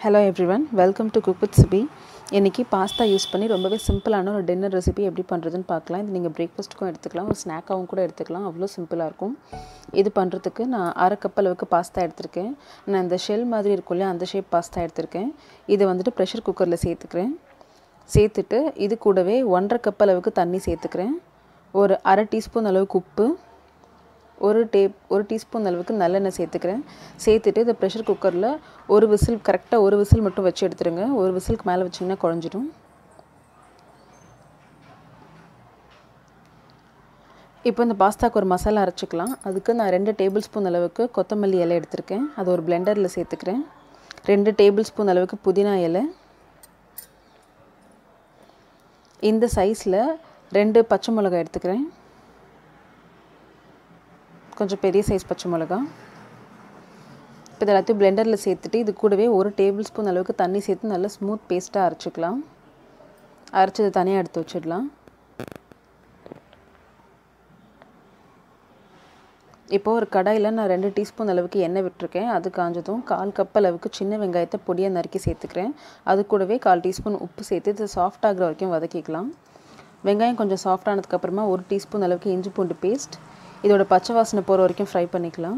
Hello everyone, welcome to Cook with Sibi. இன்னைக்கு pasta use பண்ணி ரொம்பவே சிம்பிளான ஒரு டின்னர் ரெசிபி எப்படி பண்ணுறதுன்னு பார்க்கலாம். இது நீங்கள் பிரேக்ஃபாஸ்ட்டுக்கும் எடுத்துக்கலாம், ஒரு ஸ்நாக்காகவும் கூட எடுத்துக்கலாம். அவ்வளோ சிம்பிளாக இருக்கும். இது பண்ணுறதுக்கு நான் அரை கப் அளவுக்கு பாஸ்தா எடுத்திருக்கேன். நான் இந்த ஷெல் மாதிரி இருக்கும் இல்லையா, அந்த ஷேப் பாஸ்தா எடுத்திருக்கேன். இதை வந்துட்டு ப்ரெஷர் குக்கரில் சேர்த்துட்டு இது கூடவே 1.5 கப் அளவுக்கு தண்ணி சேர்த்துக்கிறேன். ஒரு அரை டீஸ்பூன் அளவுக்கு உப்பு, ஒரு டீஸ்பூன் அளவுக்கு நல்லெண்ணெய் சேர்த்துட்டு இதை ப்ரெஷர் குக்கரில் கரெக்டாக ஒரு விசில் மட்டும் வச்சு எடுத்துருங்க. ஒரு விசிலுக்கு மேலே வச்சிங்கன்னா குழஞ்சிடும். இப்போ இந்த பாஸ்தாக்கு ஒரு மசாலா அரைச்சிக்கலாம். அதுக்கு நான் 2 டேபிள் ஸ்பூன் அளவுக்கு கொத்தமல்லி இலை எடுத்திருக்கேன். அதை ஒரு பிளெண்டரில் சேர்த்துக்கிறேன். 2 டேபிள் ஸ்பூன் அளவுக்கு புதினா இலை, இந்த சைஸில் 2 பச்சை மிளகாய் எடுத்துக்கிறேன், கொஞ்சம் பெரிய சைஸ் பச்சை மிளகா. இப்போ எல்லாத்தையும் பிளெண்டரில் சேர்த்துட்டு இது கூடவே 1 டேபிள் ஸ்பூன் அளவுக்கு தண்ணி சேர்த்து நல்லா ஸ்மூத் பேஸ்ட்டாக அரைச்சிக்கலாம். அரைச்சது தனியாக எடுத்து வச்சிடலாம். இப்போது ஒரு கடாயில் நான் 2 டீஸ்பூன் அளவுக்கு எண்ணெய் விட்டுருக்கேன். அது காஞ்சதும் 1/4 கப் அளவுக்கு சின்ன வெங்காயத்தை பொடியாக நறுக்கி சேர்த்துக்கிறேன். அது கூடவே 1/4 டீஸ்பூன் உப்பு சேர்த்து இது சாஃப்ட் ஆகிற வரைக்கும் வதக்கிக்கலாம். வெங்காயம் கொஞ்சம் சாஃப்ட் ஆனதுக்கப்புறமா 1 டீஸ்பூன் அளவுக்கு இஞ்சி பூண்டு பேஸ்ட், இதோட பச்சை வாசனை போகிற வரைக்கும் ஃப்ரை பண்ணிக்கலாம்.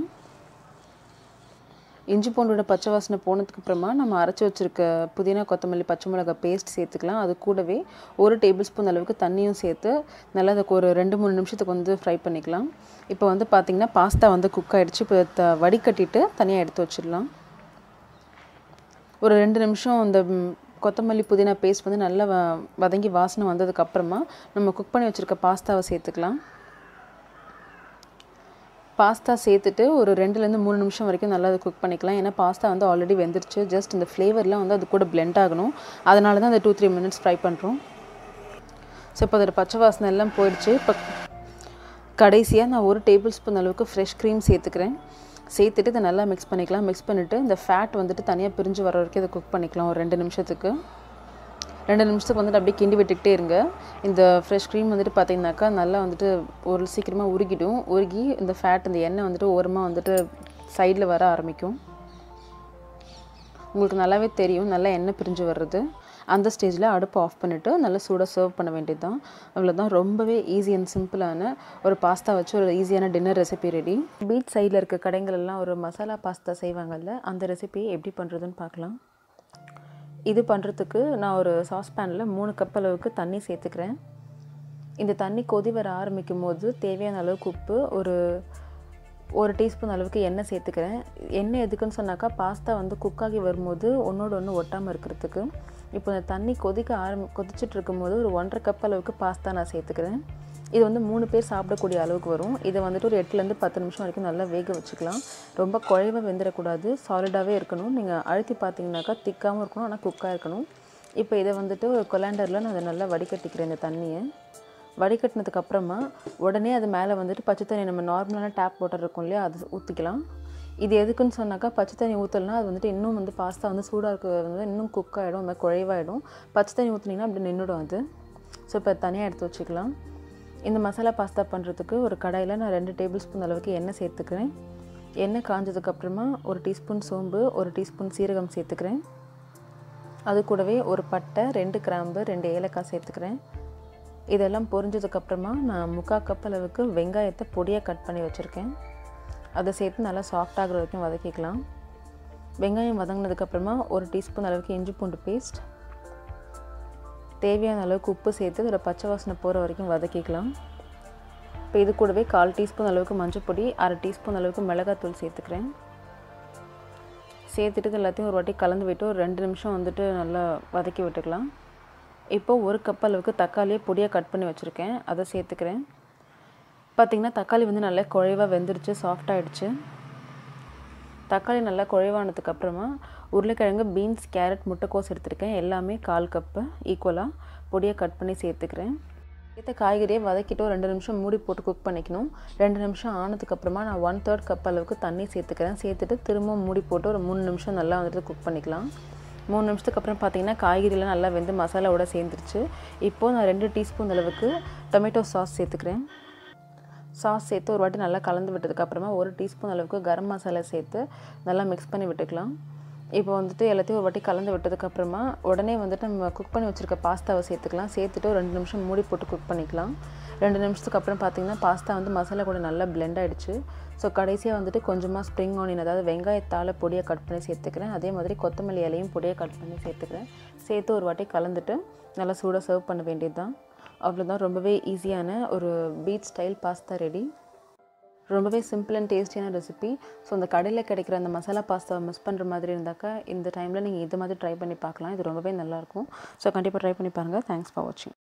இஞ்சி பூண்டோட பச்சை வாசனை போனதுக்கப்புறமா நம்ம அரைச்சி வச்சுருக்க புதினா கொத்தமல்லி பச்சை மிளகாய் பேஸ்ட் சேர்த்துக்கலாம். அது கூடவே 1 டேபிள் ஸ்பூன் அளவுக்கு தண்ணியும் சேர்த்து நல்லா அதுக்கு ஒரு 2-3 நிமிஷத்துக்கு ஃப்ரை பண்ணிக்கலாம். இப்போ பார்த்திங்கன்னா பாஸ்தா குக் ஆகிடுச்சு. இப்போ வடிகட்டிட்டு தனியாக எடுத்து வச்சிடலாம். ஒரு 2 நிமிஷம் இந்த கொத்தமல்லி புதினா பேஸ்ட் நல்லா வதங்கி வாசனை வந்ததுக்கப்புறமா நம்ம குக் பண்ணி வச்சுருக்க பாஸ்தாவை சேர்த்துக்கலாம். பாஸ்தா சேர்த்துட்டு ஒரு 2-3 நிமிஷம் வரைக்கும் நல்லா அதை குக் பண்ணிக்கலாம். ஏன்னா பாஸ்தா ஆல்ரெடி வெந்துருச்சு. ஜஸ்ட் இந்த ஃப்ளேவர்லாம் அது கூட பிளெண்ட் ஆகணும். அதனால தான் அந்த 2-3 மினிட்ஸ் ஃப்ரை பண்ணுறோம். ஸோ இப்போ அதோட பச்சை வாசனை எல்லாம் போயிடுச்சு. இப்போ கடைசியாக நான் 1 டேபிள் ஸ்பூன் அளவுக்கு ஃப்ரெஷ் க்ரீம் சேர்த்துட்டு இதை நல்லா மிக்ஸ் பண்ணிக்கலாம். மிக்ஸ் பண்ணிவிட்டு இந்த ஃபேட் தனியாக பிரிஞ்சு வர வரைக்கும் இதை குக் பண்ணிக்கலாம். ஒரு 2 நிமிஷத்துக்கு அப்படியே கிண்டி விட்டுக்கிட்டே இருங்க. இந்த ஃப்ரெஷ் க்ரீம் பார்த்திங்கனாக்கா நல்லா ஒரு சீக்கிரமாக உருகி இந்த ஃபேட் இந்த எண்ணெய் ஓரமாக சைடில் வர ஆரம்பிக்கும். உங்களுக்கு நல்லாவே தெரியும், நல்லா எண்ணெய் பிரிஞ்சு வர்றது. அந்த ஸ்டேஜில் அடுப்பை ஆஃப் பண்ணிவிட்டு நல்லா சூடாக சர்வ் பண்ண வேண்டியது தான். அவ்வளோதான். ரொம்பவே ஈஸி அண்ட் சிம்பிளான ஒரு பாஸ்தா வச்சு ஒரு ஈஸியான டின்னர் ரெசிபி ரெடி. பீச் சைடில் இருக்க கடைங்களெல்லாம் ஒரு மசாலா பாஸ்தா செய்வாங்கல்ல, அந்த ரெசிபியை எப்படி பண்ணுறதுன்னு பார்க்கலாம். இது பண்ணுறதுக்கு நான் ஒரு சாஸ்பேனில் 3 கப் அளவுக்கு தண்ணி சேர்த்துக்கிறேன். இந்த தண்ணி கொதி வர ஆரம்பிக்கும் போது தேவையான அளவுக்கு உப்பு, ஒரு டீஸ்பூன் அளவுக்கு எண்ணெய் சேர்த்துக்கிறேன். எண்ணெய் எதுக்குன்னு சொன்னாக்கா பாஸ்தா குக்காகி வரும்போது ஒன்றோடு ஒன்று ஒட்டாமல் இருக்கிறதுக்கு. இப்போ இந்த தண்ணி கொதிச்சுட்டு இருக்கும்போது ஒரு 1.5 கப் அளவுக்கு பாஸ்தா நான் சேர்த்துக்கிறேன். இது 3 பேர் சாப்பிடக்கூடிய அளவுக்கு வரும். இதை ஒரு 8-10 நிமிஷம் வரைக்கும் நல்லா வேக வச்சுக்கலாம். ரொம்ப குழைவாக வெந்துடக்கூடாது, சாலிடாகவே இருக்கணும். நீங்கள் அழுத்தி பார்த்தீங்கன்னாக்கா திக்காகவும் இருக்கணும், ஆனால் குக்காக இருக்கணும். இப்போ இதை ஒரு கொலாண்டரில் நான் அதை நல்லா வடிகட்டிக்கிறேன். இந்த தண்ணியை வடிகட்டினதுக்கப்புறமா உடனே அது மேலே பச்சை தண்ணி, நம்ம நார்மலான டேப் வாட்டர் இருக்கும் இல்லையா, அது ஊற்றிக்கலாம். இது எதுக்குன்னு சொன்னாக்கா பச்சை தண்ணி ஊற்றலைன்னா அது இன்னும் பாஸ்தா சூடாக இருக்க இன்னும் குக் ஆகிடும், அந்த மாதிரி குழைவாயிடும். பச்சை தண்ணி ஊற்றினீங்கன்னா அப்படி நின்றுடும் அது. ஸோ இப்போ தனியாக எடுத்து வச்சுக்கலாம். இந்த மசாலா பாஸ்தா பண்ணுறதுக்கு ஒரு கடாயில் நான் 2 டேபிள் ஸ்பூன் அளவுக்கு எண்ணெய் சேர்த்துக்கிறேன். எண்ணெய் காஞ்சதுக்கப்புறமா 1 டீஸ்பூன் சோம்பு, 1 டீஸ்பூன் சீரகம் சேர்த்துக்கிறேன். அது கூடவே ஒரு பட்டை, 2 கிராம்பு, 2 ஏலக்காய் சேர்த்துக்கிறேன். இதெல்லாம் பொரிஞ்சதுக்கப்புறமா நான் 3/4 கப் அளவுக்கு வெங்காயத்தை பொடியாக கட் பண்ணி வச்சுருக்கேன். அதை சேர்த்து நல்லா சாஃப்ட் ஆகிற வரைக்கும் வதக்கிக்கலாம். வெங்காயம் வதங்கினதுக்கப்புறமா 1 டீஸ்பூன் அளவுக்கு இஞ்சி பூண்டு பேஸ்ட், தேவையான அளவுக்கு உப்பு சேர்த்து இதோட பச்சை வாசனை போகிற வரைக்கும் வதக்கிக்கலாம். இப்போ இது கூடவே 1/4 டீஸ்பூன் அளவுக்கு மஞ்சள் பொடி, 1/2 டீஸ்பூன் அளவுக்கு மிளகாத்தூள் சேர்த்துக்கிறேன். சேர்த்துட்டு எல்லாத்தையும் ஒரு வாட்டி கலந்து விட்டு ஒரு 2 நிமிஷம் நல்லா வதக்கி விட்டுக்கலாம். இப்போது 1 கப் அளவுக்கு தக்காளியை பொடியாக கட் பண்ணி வச்சுருக்கேன், அதை சேர்த்துக்கிறேன். பார்த்திங்கன்னா தக்காளி நல்லா குழைவாக வெந்துருச்சு, சாஃப்டாகிடுச்சு. தக்காளி நல்லா குழைவானதுக்கப்புறமா உருளைக்கிழங்கு, பீன்ஸ், கேரட், முட்டைக்கோஸ் எடுத்துருக்கேன். எல்லாமே 1/4 கப்பு ஈக்குவலாக பொடியாக கட் பண்ணி சேர்த்துக்கிறேன். சேர்த்த காய்கறியை வதக்கிட்டு ஒரு 2 நிமிஷம் மூடி போட்டு குக் பண்ணிக்கணும். 2 நிமிஷம் ஆனதுக்கப்புறமா நான் 1/3 கப் அளவுக்கு தண்ணி சேர்த்துக்கிறேன். சேர்த்துட்டு திரும்ப மூடி போட்டு ஒரு 3 நிமிஷம் நல்லா குக் பண்ணிக்கலாம். 3 நிமிஷத்துக்கு அப்புறம் பார்த்திங்கன்னா காய்கறிலாம் நல்லா வெந்து மசாலாவோட சேர்ந்துருச்சு. இப்போது நான் 2 டீஸ்பூன் அளவுக்கு டொமேட்டோ சாஸ் சேர்த்துக்கிறேன். சாஸ் சேர்த்து ஒரு வாட்டி நல்லா கலந்து விட்டதுக்கப்புறமா 1 டீஸ்பூன் அளவுக்கு கரம் மசாலா சேர்த்து நல்லா மிக்ஸ் பண்ணி விட்டுக்கலாம். இப்போ வந்துட்டு எல்லாத்தையும் ஒரு வாட்டி கலந்து விட்டதுக்கப்புறமா உடனே வந்துட்டு நம்ம குக் பண்ணி வச்சுருக்க பாஸ்தாவை சேர்த்துக்கலாம். சேர்த்துட்டு ஒரு 2 நிமிஷம் மூடி போட்டு குக் பண்ணிக்கலாம். 2 நிமிஷத்துக்கு அப்புறம் பார்த்திங்கன்னா பாஸ்தா வந்து மசாலா கூட நல்லா பிளெண்ட் ஆகிடுச்சு. ஸோ கடைசியாக வந்துட்டு கொஞ்சமாக ஸ்ப்ரிங் ஆனியன், அதாவது வெங்காயத்தால் பொடியாக கட் பண்ணி சேர்த்துக்கிறேன். அதே மாதிரி கொத்தமல்லி இலையும் பொடியாக கட் பண்ணி சேர்த்துக்கிறேன். சேர்த்து ஒரு வாட்டி கலந்துட்டு நல்லா சூடாக சர்வ் பண்ண வேண்டியது தான். அவ்வளோதான். ரொம்பவே ஈஸியான ஒரு பீச் ஸ்டைல் பாஸ்தா ரெடி. ரொம்பவே சிம்பிள் அண்ட் டேஸ்டியான ரெசிபி. ஸோ அந்த கடையில் கிடைக்கிற அந்த மசாலா பாஸ்தாவை மிஸ் பண்ணுற மாதிரி இருந்தாக்கா இந்த டைமில் நீங்கள் இது மாதிரி ட்ரை பண்ணி பார்க்கலாம். இது ரொம்பவே நல்லாயிருக்கும். ஸோ கண்டிப்பாக ட்ரை பண்ணி பாருங்கள். தேங்க்ஸ் ஃபார் வாட்சிங்.